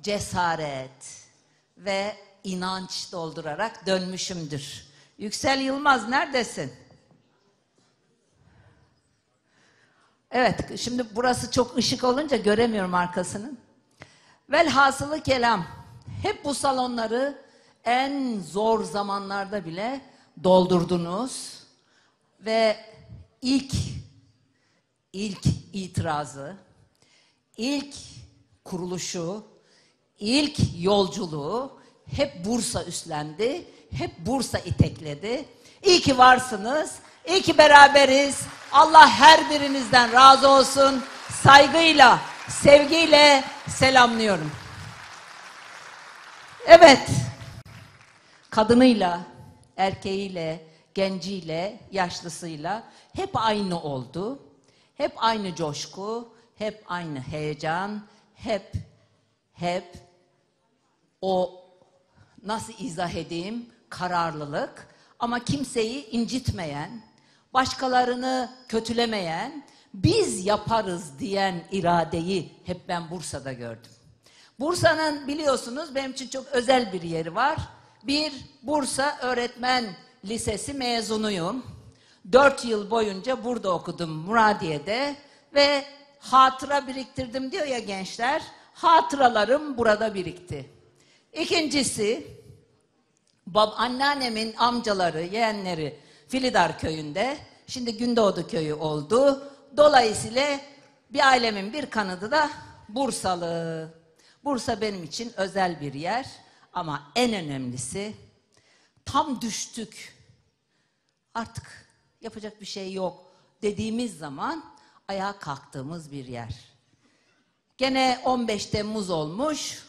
cesaret ve inanç doldurarak dönmüşümdür. Yüksel Yılmaz neredesin? Evet, şimdi burası çok ışık olunca göremiyorum arkasını. Velhasılı kelam, hep bu salonları en zor zamanlarda bile doldurdunuz ve ilk itirazı, ilk kuruluşu, ilk yolculuğu hep Bursa üstlendi, hep Bursa itekledi. İyi ki varsınız, iyi ki beraberiz. Allah her birinizden razı olsun. Saygıyla, sevgiyle selamlıyorum. Evet, kadınıyla, erkeğiyle, genciyle, yaşlısıyla hep aynı oldu. Hep aynı coşku, hep aynı heyecan, hep o, nasıl izah edeyim, kararlılık ama kimseyi incitmeyen, başkalarını kötülemeyen, biz yaparız diyen iradeyi hep ben Bursa'da gördüm. Bursa'nın biliyorsunuz benim için çok özel bir yeri var. Bir Bursa Öğretmen Lisesi mezunuyum. 4 yıl boyunca burada okudum Muradiye'de ve hatıra biriktirdim diyor ya gençler. Hatıralarım burada birikti. İkincisi, anneannemin amcaları, yeğenleri Filidar köyünde, şimdi Gündoğdu köyü oldu. Dolayısıyla bir ailemin bir kanadı da Bursalı. Bursa benim için özel bir yer ama en önemlisi tam düştük. Artık yapacak bir şey yok dediğimiz zaman ayağa kalktığımız bir yer. Gene 15 Temmuz olmuş.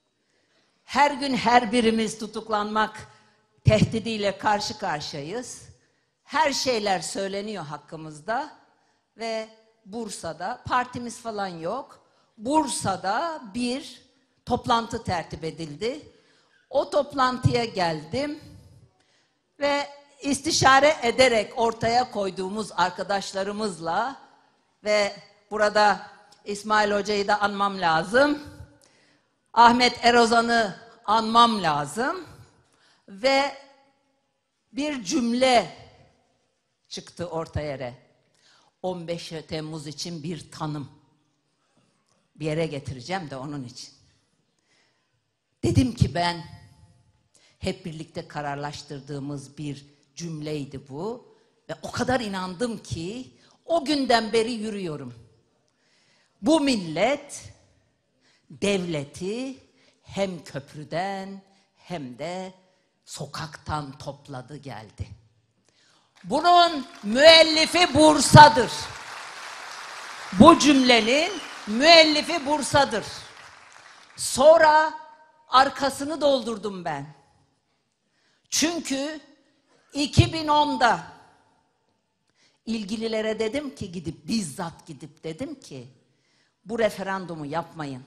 Her gün her birimiz tutuklanmak tehdidiyle karşı karşıyayız. Her şeyler söyleniyor hakkımızda ve Bursa'da partimiz falan yok. Bursa'da bir toplantı tertip edildi. O toplantıya geldim ve istişare ederek ortaya koyduğumuz arkadaşlarımızla ve burada İsmail Hoca'yı da anmam lazım. Ahmet Erozan'ı anmam lazım ve bir cümle çıktı ortaya. 15 Temmuz için bir tanım. Bir yere getireceğim de onun için. Dedim ki ben, hep birlikte kararlaştırdığımız bir cümleydi bu. Ve o kadar inandım ki o günden beri yürüyorum. Bu millet devleti hem köprüden hem de sokaktan topladı geldi. Bunun müellifi Bursa'dır. Bu cümlenin müellifi Bursa'dır. Sonra arkasını doldurdum ben. Çünkü 2010'da ilgililere dedim ki bizzat gidip dedim ki bu referandumu yapmayın.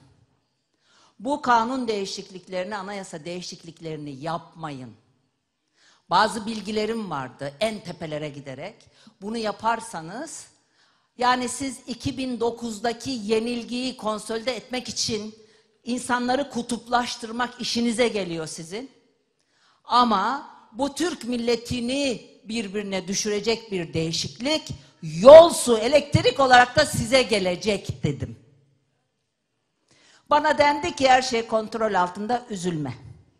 Bu kanun değişikliklerini, anayasa değişikliklerini yapmayın. Bazı bilgilerim vardı en tepelere giderek. Bunu yaparsanız, yani siz 2009'daki yenilgiyi konsolide etmek için insanları kutuplaştırmak işinize geliyor sizin. Ama bu Türk milletini birbirine düşürecek bir değişiklik, yol su, elektrik olarak da size gelecek dedim. Bana dendi ki her şey kontrol altında, üzülme.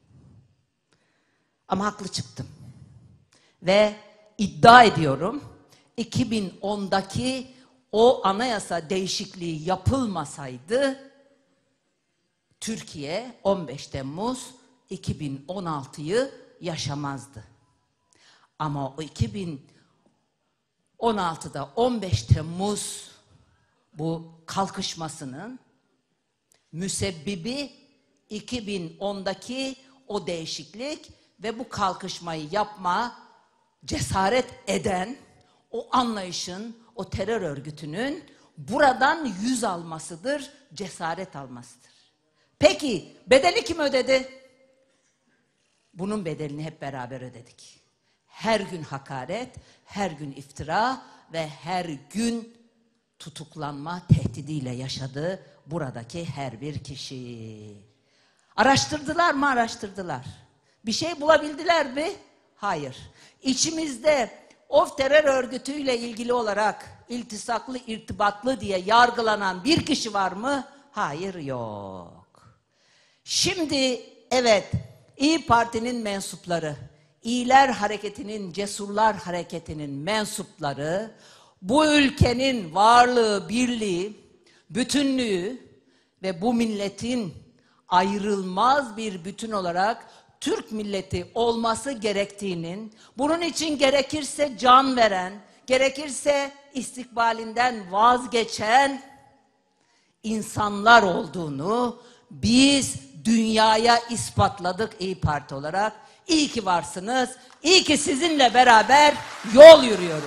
Ama haklı çıktım. Ve iddia ediyorum 2010'daki o anayasa değişikliği yapılmasaydı Türkiye 15 Temmuz 2016'yı yaşamazdı. Ama o 2016'da 15 Temmuz bu kalkışmasının müsebbibi 2010'daki o değişiklik ve bu kalkışmayı yapma cesaret eden o anlayışın, o terör örgütünün buradan yüz almasıdır, cesaret almasıdır. Peki bedeli kim ödedi? Bunun bedelini hep beraber ödedik. Her gün hakaret, her gün iftira ve her gün tutuklanma tehdidiyle yaşadı buradaki her bir kişi. Araştırdılar mı? Araştırdılar. Bir şey bulabildiler mi? Hayır. İçimizde o terör örgütüyle ilgili olarak iltisaklı, irtibatlı diye yargılanan bir kişi var mı? Hayır, yok. Şimdi evet, İyi Parti'nin mensupları, İyiler Hareketi'nin, Cesurlar Hareketi'nin mensupları, bu ülkenin varlığı, birliği, bütünlüğü ve bu milletin ayrılmaz bir bütün olarak Türk milleti olması gerektiğinin, bunun için gerekirse can veren, gerekirse istikbalinden vazgeçen insanlar olduğunu biz dünyaya ispatladık İyi Parti olarak. İyi ki varsınız, iyi ki sizinle beraber yol yürüyorum.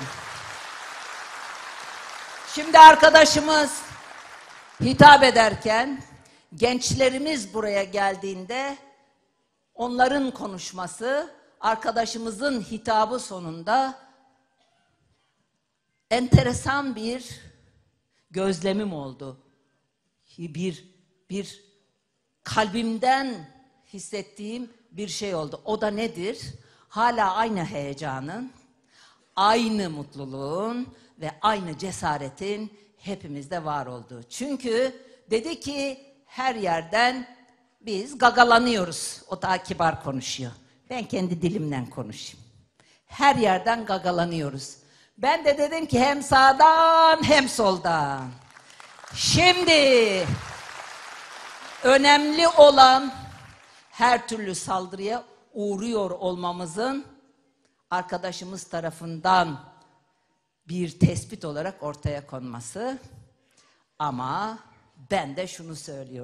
Şimdi arkadaşımız hitap ederken, gençlerimiz buraya geldiğinde onların konuşması, arkadaşımızın hitabı sonunda enteresan bir gözlemim oldu. Bir kalbimden hissettiğim bir şey oldu. O da nedir? Hala aynı heyecanın, aynı mutluluğun ve aynı cesaretin hepimizde var olduğu. Çünkü dedi ki her yerden biz gagalanıyoruz. O daha kibar konuşuyor. Ben kendi dilimden konuşayım. Her yerden gagalanıyoruz. Ben de dedim ki hem sağdan hem soldan. Şimdi önemli olan her türlü saldırıya uğruyor olmamızın arkadaşımız tarafından bir tespit olarak ortaya konması. Ama ben de şunu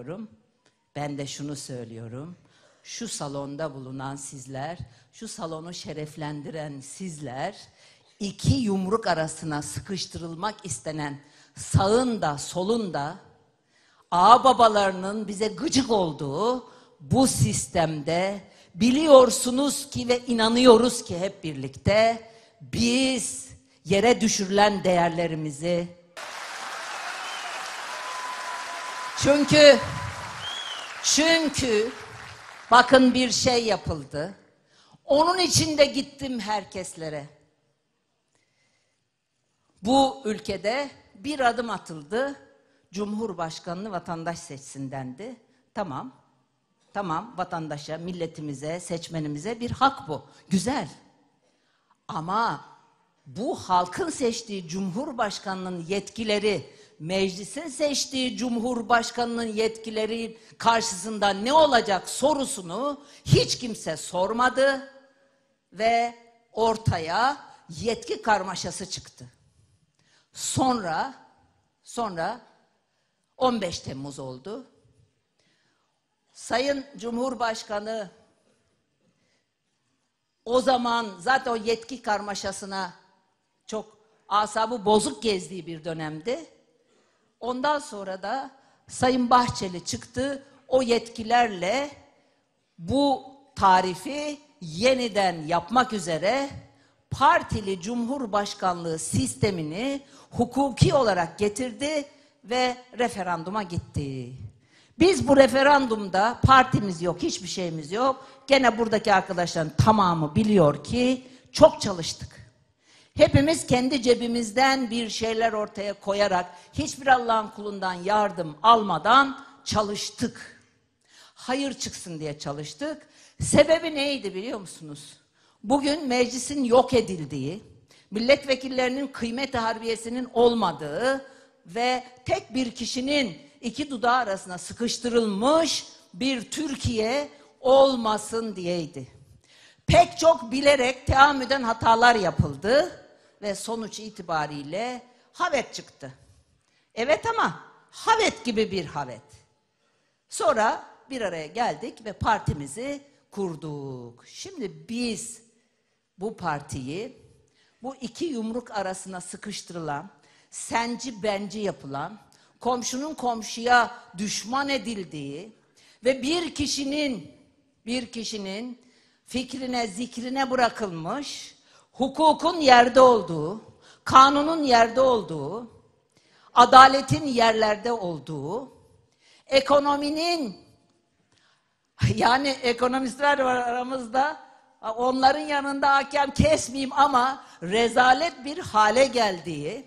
söylüyorum. Şu salonda bulunan sizler, şu salonu şereflendiren sizler, iki yumruk arasına sıkıştırılmak istenen sağın da solun da ağababalarının bize gıcık olduğu bu sistemde biliyorsunuz ki ve inanıyoruz ki hep birlikte biz yere düşürülen değerlerimizi, çünkü bakın bir şey yapıldı. Onun için de gittim herkeslere. Bu ülkede bir adım atıldı. Cumhurbaşkanını vatandaş seçsin dendi. Tamam, vatandaşa, milletimize, seçmenimize bir hak bu. Güzel. Ama bu halkın seçtiği Cumhurbaşkanının yetkileri, meclisin seçtiği Cumhurbaşkanının yetkileri karşısında ne olacak sorusunu hiç kimse sormadı ve ortaya yetki karmaşası çıktı. Sonra 15 Temmuz oldu. Sayın Cumhurbaşkanı o zaman zaten o yetki karmaşasına çok asabı bozuk gezdiği bir dönemdi. Ondan sonra da Sayın Bahçeli çıktı. O yetkilerle bu tarifi yeniden yapmak üzere partili cumhurbaşkanlığı sistemini hukuki olarak getirdi ve referanduma gitti. Biz bu referandumda partimiz yok, hiçbir şeyimiz yok. Gene buradaki arkadaşların tamamı biliyor ki çok çalıştık. Hepimiz kendi cebimizden bir şeyler ortaya koyarak, hiçbir Allah'ın kulundan yardım almadan çalıştık. Hayır çıksın diye çalıştık. Sebebi neydi biliyor musunuz? Bugün meclisin yok edildiği, milletvekillerinin kıymet-i harbiyesinin olmadığı ve tek bir kişinin iki dudağı arasına sıkıştırılmış bir Türkiye olmasın diyeydi. Pek çok bilerek teamüden hatalar yapıldı ve sonuç itibariyle havet çıktı. Evet ama havet gibi bir havet. Sonra bir araya geldik ve partimizi kurduk. Şimdi biz bu partiyi, bu iki yumruk arasına sıkıştırılan, senci benci yapılan, komşunun komşuya düşman edildiği ve bir kişinin fikrine, zikrine bırakılmış, hukukun yerde olduğu, kanunun yerde olduğu, adaletin yerlerde olduğu, ekonominin Yani ekonomistler var aramızda. Onların yanında hakem kesmeyeyim ama rezalet bir hale geldiği,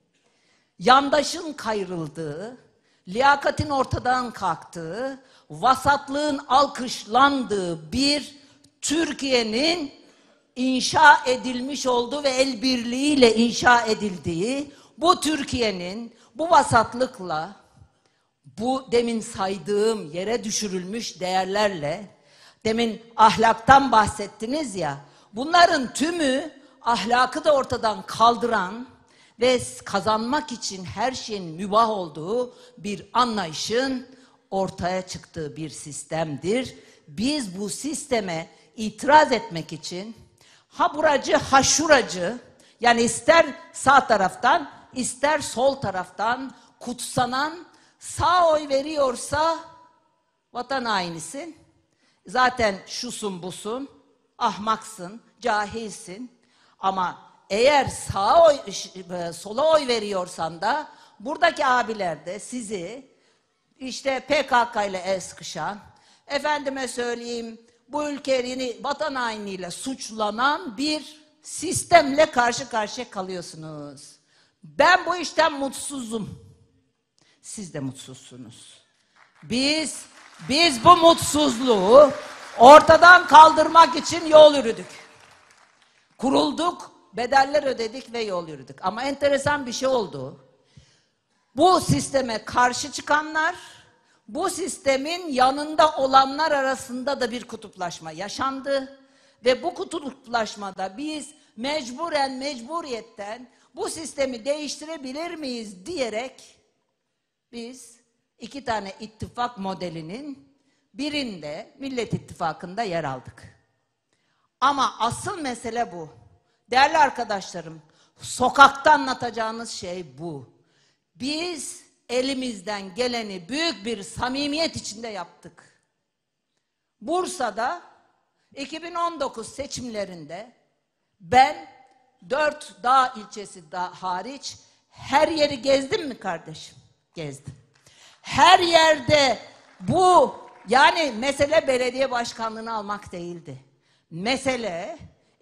yandaşın kayrıldığı, liyakatin ortadan kalktığı, vasatlığın alkışlandığı bir Türkiye'nin inşa edilmiş olduğu ve el birliğiyle inşa edildiği, bu Türkiye'nin bu vasatlıkla, bu demin saydığım yere düşürülmüş değerlerle, demin ahlaktan bahsettiniz ya, bunların tümü ahlakı da ortadan kaldıran ve kazanmak için her şeyin mübah olduğu bir anlayışın ortaya çıktığı bir sistemdir. Biz bu sisteme itiraz etmek için ha buracı ha şuracı, yani ister sağ taraftan ister sol taraftan kutsanan, sağ oy veriyorsa vatan hainisin, zaten şusun busun, ahmaksın, cahilsin. Ama eğer sola oy veriyorsan da buradaki abiler de sizi işte PKK ile el sıkışan, efendime söyleyeyim bu ülkeyi vatan hainiyle suçlanan bir sistemle karşı karşıya kalıyorsunuz. Ben bu işten mutsuzum. Siz de mutsuzsunuz. Biz bu mutsuzluğu ortadan kaldırmak için yol yürüdük. Kurulduk, bedeller ödedik ve yol yürüdük. Ama enteresan bir şey oldu. Bu sisteme karşı çıkanlar, bu sistemin yanında olanlar arasında da bir kutuplaşma yaşandı. Ve bu kutuplaşmada biz mecburiyetten bu sistemi değiştirebilir miyiz diyerek biz iki tane ittifak modelinin birinde, Millet İttifakı'nda yer aldık. Ama asıl mesele bu. Değerli arkadaşlarım, sokakta anlatacağınız şey bu. Biz elimizden geleni büyük bir samimiyet içinde yaptık. Bursa'da 2019 seçimlerinde ben 4 dağ ilçesi hariç her yeri gezdim mi kardeşim? Gezdim. Her yerde bu, yani mesele belediye başkanlığını almak değildi. Mesele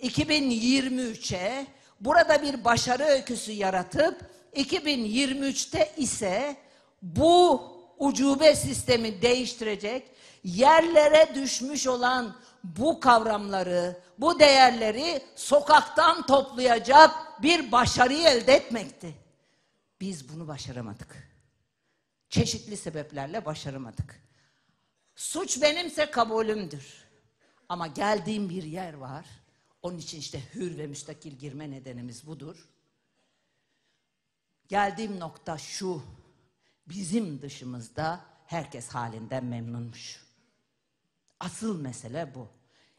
2023'e burada bir başarı öyküsü yaratıp 2023'te ise bu ucube sistemi değiştirecek, yerlere düşmüş olan bu kavramları, bu değerleri sokaktan toplayacak bir başarıyı elde etmekti. Biz bunu başaramadık. Çeşitli sebeplerle başaramadık. Suç benimse kabulümdür. Ama geldiğim bir yer var. Onun için işte hür ve müstakil girme nedenimiz budur. Geldiğim nokta şu: bizim dışımızda herkes halinden memnunmuş. Asıl mesele bu.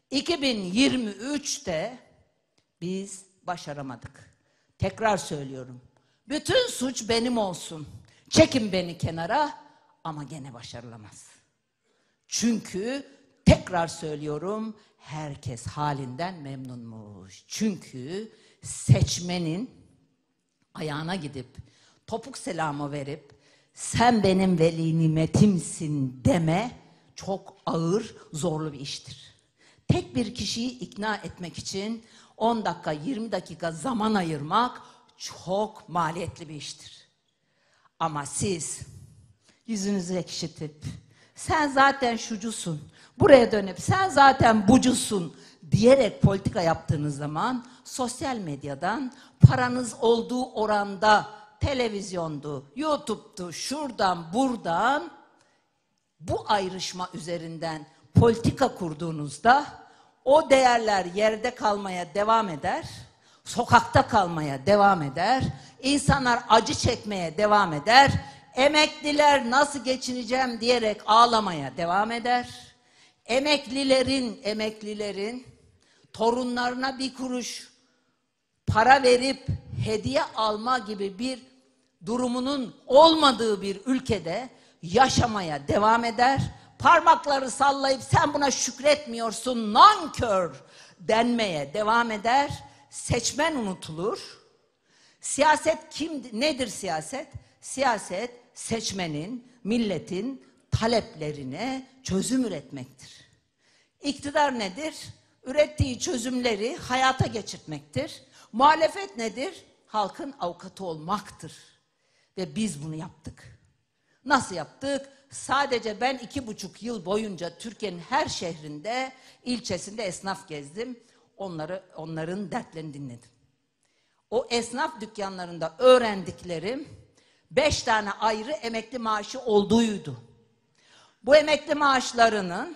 2023'te biz başaramadık. Tekrar söylüyorum. Bütün suç benim olsun. Çekin beni kenara ama gene başarılamaz. Çünkü tekrar söylüyorum, herkes halinden memnunmuş. Çünkü seçmenin ayağına gidip topuk selamı verip sen benim veli nimetimsin deme çok ağır, zorlu bir iştir. Tek bir kişiyi ikna etmek için 10 dakika, 20 dakika zaman ayırmak çok maliyetli bir iştir. Ama siz yüzünüzü ekşitip sen zaten şucusun, buraya dönüp sen zaten bucusun diyerek politika yaptığınız zaman sosyal medyadan paranız olduğu oranda televizyondu, YouTube'du, şuradan buradan bu ayrışma üzerinden politika kurduğunuzda o değerler yerde kalmaya devam eder, sokakta kalmaya devam eder, insanlar acı çekmeye devam eder, emekliler nasıl geçineceğim diyerek ağlamaya devam eder, emeklilerin torunlarına bir kuruş para verip hediye alma gibi bir durumunun olmadığı bir ülkede yaşamaya devam eder. Parmakları sallayıp sen buna şükretmiyorsun nankör denmeye devam eder. Seçmen unutulur. Siyaset nedir siyaset? Siyaset seçmenin, milletin taleplerine çözüm üretmektir. İktidar nedir? Ürettiği çözümleri hayata geçirtmektir. Muhalefet nedir? Halkın avukatı olmaktır. Ve biz bunu yaptık. Nasıl yaptık? Sadece ben 2,5 yıl boyunca Türkiye'nin her şehrinde, ilçesinde esnaf gezdim. Onların dertlerini dinledim. O esnaf dükkanlarında öğrendiklerim 5 tane ayrı emekli maaşı olduğuydu. Bu emekli maaşlarının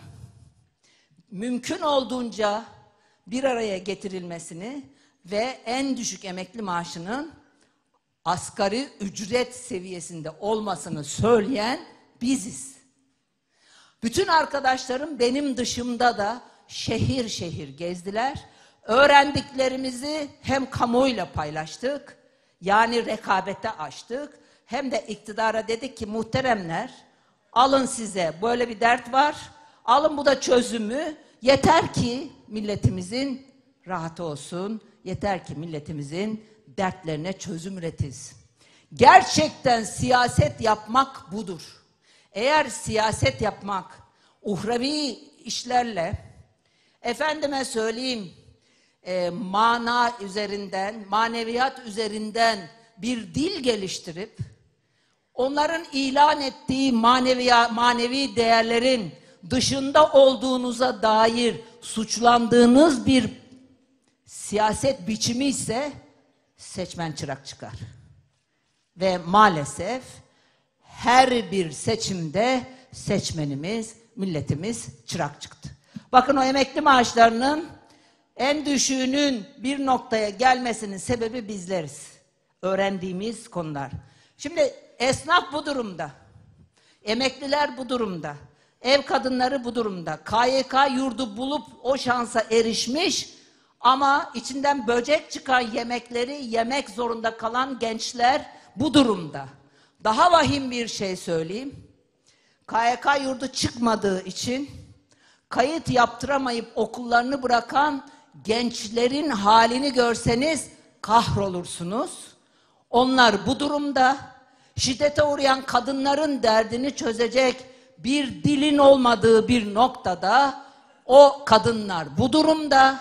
mümkün olduğunca bir araya getirilmesini ve en düşük emekli maaşının asgari ücret seviyesinde olmasını söyleyen biziz. Bütün arkadaşlarım benim dışımda da şehir şehir gezdiler. Öğrendiklerimizi hem kamuoyuyla paylaştık, yani rekabete açtık, hem de iktidara dedik ki muhteremler, alın size böyle bir dert var, alın bu da çözümü, yeter ki milletimizin rahatı olsun, yeter ki milletimizin dertlerine çözüm üretilsin. Gerçekten siyaset yapmak budur. Eğer siyaset yapmak uhrevi işlerle, efendime söyleyeyim, mana üzerinden, maneviyat üzerinden bir dil geliştirip, onların ilan ettiği manevi değerlerin dışında olduğunuza dair suçlandığınız bir siyaset biçimi ise seçmen çırak çıkar. Ve maalesef her bir seçimde seçmenimiz, milletimiz çırak çıktı. Bakın o emekli maaşlarının en düşüğünün bir noktaya gelmesinin sebebi bizleriz. Öğrendiğimiz konular. Şimdi esnaf bu durumda. Emekliler bu durumda. Ev kadınları bu durumda. KYK yurdu bulup o şansa erişmiş ama içinden böcek çıkan yemekleri yemek zorunda kalan gençler bu durumda. Daha vahim bir şey söyleyeyim. KYK yurdu çıkmadığı için kayıt yaptıramayıp okullarını bırakan gençlerin halini görseniz kahrolursunuz. Onlar bu durumda. Şiddete uğrayan kadınların derdini çözecek bir dilin olmadığı bir noktada o kadınlar bu durumda.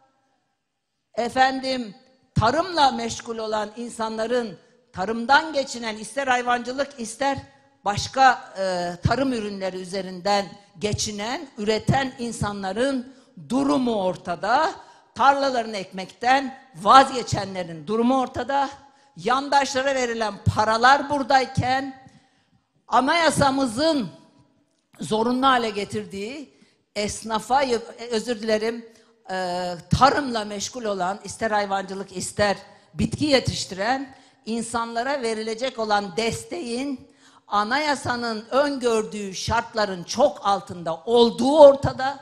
Efendim, tarımla meşgul olan insanların, tarımdan geçinen, ister hayvancılık ister başka tarım ürünleri üzerinden geçinen, üreten insanların durumu ortada. Tarlalarını ekmekten vazgeçenlerin durumu ortada. Yandaşlara verilen paralar buradayken, anayasamızın zorunlu hale getirdiği esnafa, özür dilerim, tarımla meşgul olan, ister hayvancılık ister bitki yetiştiren insanlara verilecek olan desteğin anayasanın öngördüğü şartların çok altında olduğu ortada.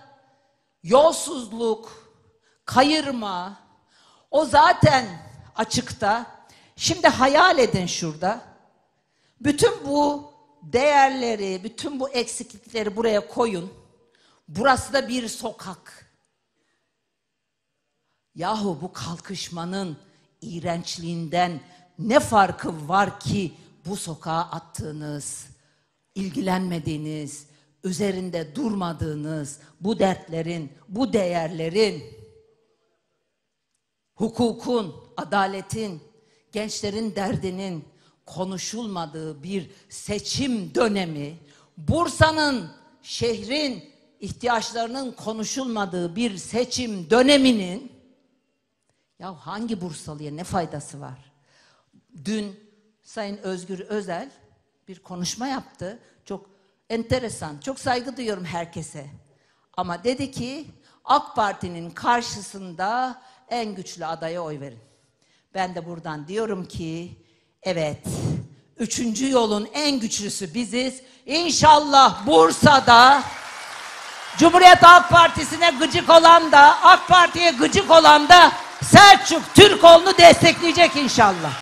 Yolsuzluk, kayırma, o zaten açıkta. Şimdi hayal edin şurada. Bütün bu değerleri, bütün bu eksiklikleri buraya koyun. Burası da bir sokak. Yahu bu kalkışmanın iğrençliğinden ne farkı var ki bu sokağa attığınız, ilgilenmediğiniz, üzerinde durmadığınız bu dertlerin, bu değerlerin, hukukun, adaletin, gençlerin derdinin konuşulmadığı bir seçim dönemi, Bursa'nın, şehrin ihtiyaçlarının konuşulmadığı bir seçim döneminin ya hangi Bursalı'ya ne faydası var? Dün Sayın Özgür Özel bir konuşma yaptı. Çok enteresan, çok saygı duyuyorum herkese. Ama dedi ki AK Parti'nin karşısında en güçlü adaya oy verin. Ben de buradan diyorum ki evet, 3. yolun en güçlüsü biziz. İnşallah Bursa'da Cumhuriyet Halk Partisi'ne gıcık olan da AK Parti'ye gıcık olan da Selçuk Türkoğlu'nu destekleyecek inşallah.